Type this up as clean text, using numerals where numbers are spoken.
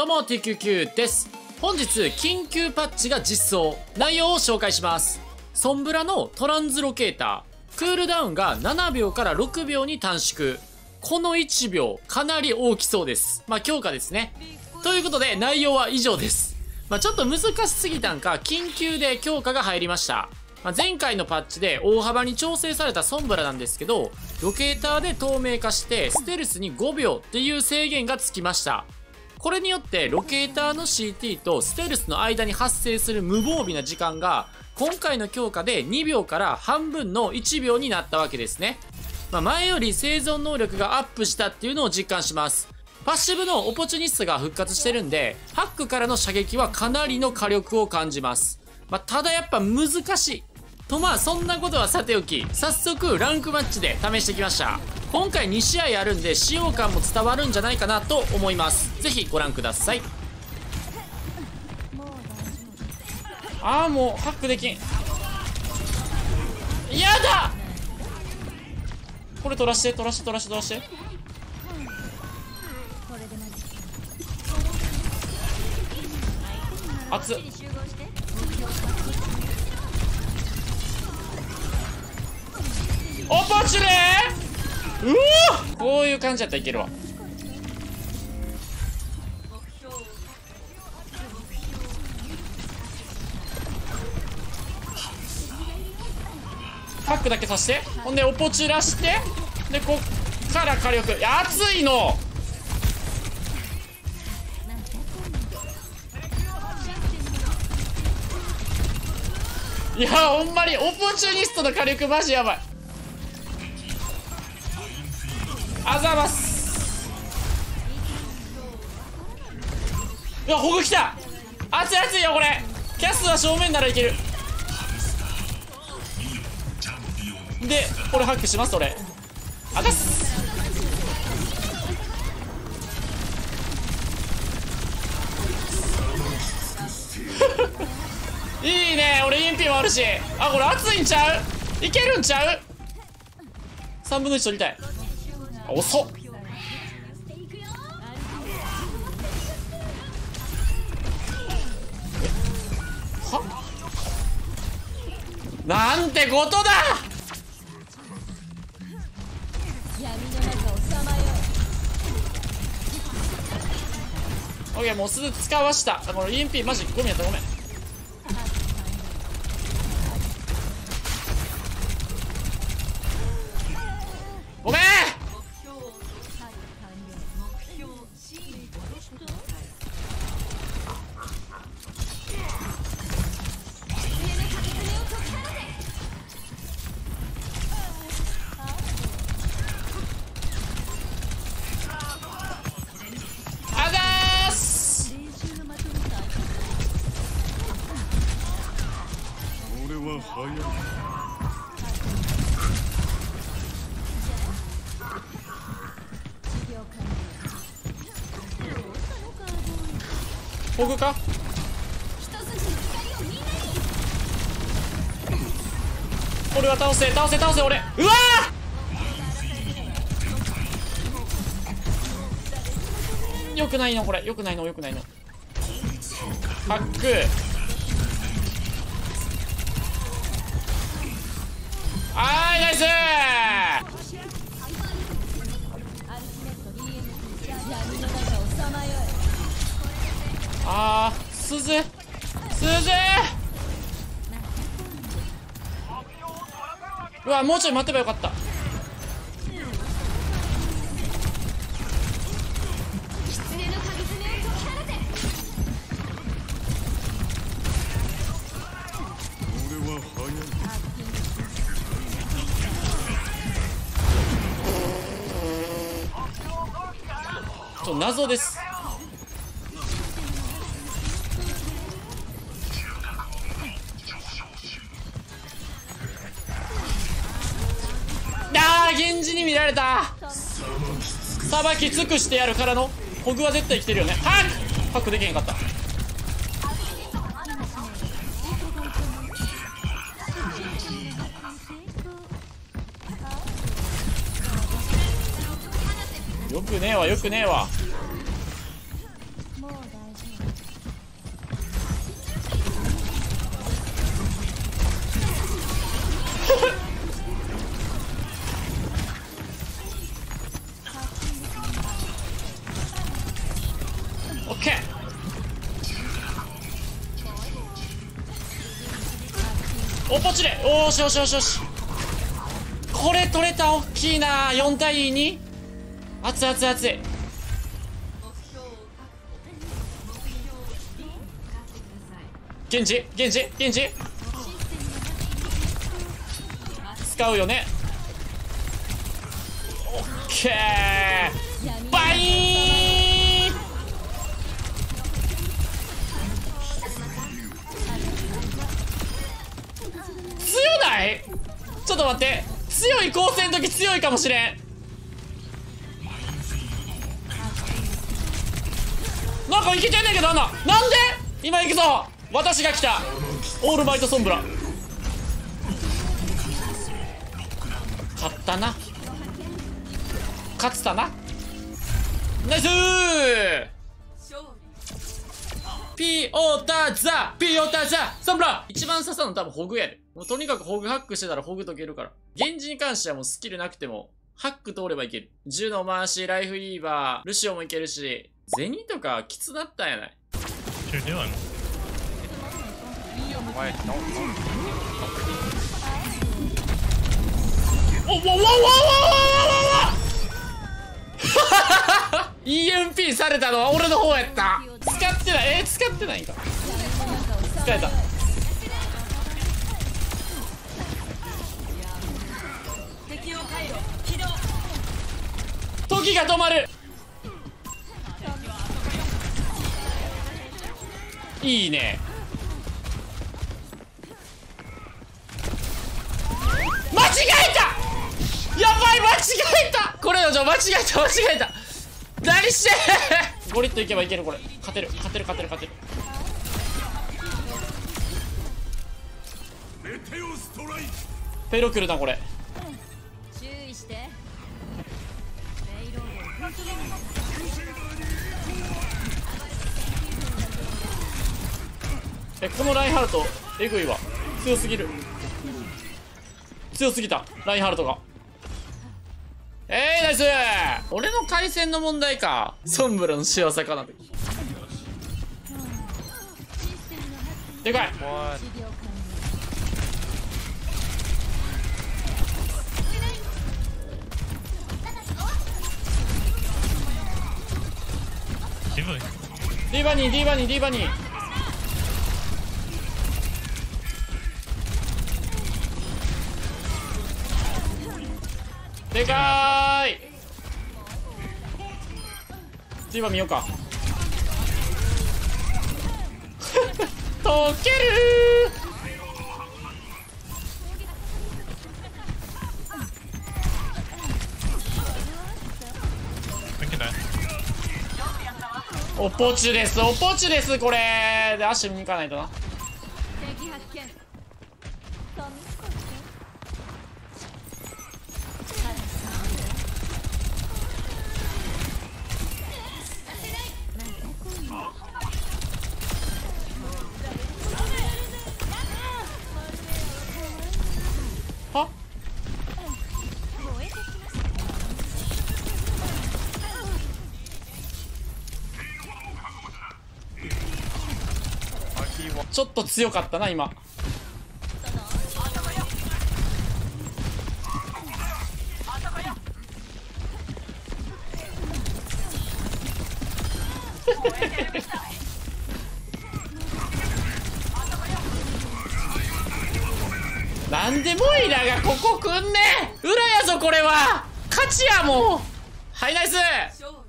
どうも TQQ です。本日緊急パッチが実装、内容を紹介します。ソンブラのトランズロケーター、クールダウンが7秒から6秒に短縮。この1秒かなり大きそうです。強化ですね。ということで内容は以上です。ちょっと難しすぎたんか緊急で強化が入りました。前回のパッチで大幅に調整されたソンブラなんですけど、ロケーターで透明化してステルスに5秒っていう制限がつきました。これによってロケーターの CT とステルスの間に発生する無防備な時間が今回の強化で2秒から半分の1秒になったわけですね。前より生存能力がアップしたっていうのを実感します。パッシブのオポチュニストが復活してるんで、ハックからの射撃はかなりの火力を感じます。ただやっぱ難しい。とそんなことはさておき、早速ランクマッチで試してきました。今回2試合あるんで使用感も伝わるんじゃないかなと思います。ぜひご覧ください。もうハックできん。やだ。これ取らして。熱っ。オポチュレー。うお、こういう感じだったらいけるわ。パックだけさして、ほんでオポチュラして、でこっから火力。いや熱いの。いやほんまにオポチュニストの火力マジやばい。あざます。うわホグ来た。熱いよこれ。キャスは正面ならいける。でこれハックします。俺あざっす。いいね。俺インピもあるし。これ熱いんちゃう。いけるんちゃう。3分の1取りたい。遅っ。はなんてことだ。オッケー、もうすぐ使わした。このインピマジゴミやった。ごめん。ごめん。あざーす。 俺は早い。 ホグか。これは倒せ俺。うわーよくないのこれ。よくないの。ハック。ナイス鈴うわもうちょい待てばよかった。 俺は早い。 謎です。源氏に見られた。さばき尽くしてやるからの。ホグは絶対生きてるよね。ハックできへんかった。よくねえわよくねえわ。 オッケー。おポチで、おーしよしよしよし。これ取れた。大きいな。4対2。熱い熱い熱い。ゲンジゲンジゲンジ使うよね。オッケー。バイーン。強ない？ちょっと待って、強い光線の時強いかもしれん。なんかいけてんねんけど、なんで今行くぞ。私が来た。オールマイトソンブラ。勝ったな。勝つたな。ナイスー。ピオタザソンブラ。一番刺さるの多分ホグやで。もうとにかくホグハックしてたらホグ解けるから。ゲンジに関してはもうスキルなくてもハック通ればいける。銃の回し、ライフイーバー、ルシオもいけるし、ゼニとかきつなったんやない。おわわわわわわわEMP されたのは俺の方やった。使ってない。使ってないんか。使えた。時が止まる。いいね。間違えた。やばい、間違えた。これの間違えた。何してゴリッといけばいける。これ勝てる。ペロ来るなこれ。 注意して。 このラインハルトエグいわ。強すぎる。強すぎたラインハルトが。ナイス。俺の回線の問題か。ソンブラの仕業かな。でかい。ディーバニー。でかーい。ディーバ見ようか。溶けるー。おポチです。これで足見に行かないとな。はちょっと強かったな今。なんでモイラがここ来んねん。裏やぞこれは。勝ちやもう。はいナイス。